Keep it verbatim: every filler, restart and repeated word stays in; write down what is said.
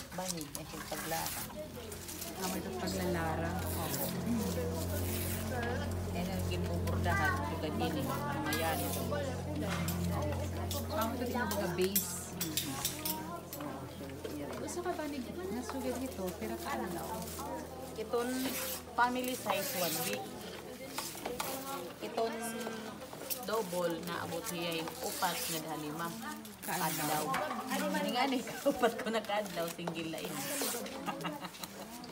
banig, ay siya paglara. Ako ito paglalara. Oo. Yan ang ginuburdahan, juga din eh, ang mayan. Ako ito yung mga base. Gusto ka ba ni nasugat ito? Pero kaalaw. Iton family size one week. Iton double na abot niya upat nga halima. Kadlaw. Ano nga ni upat ko na kadlaw single lain.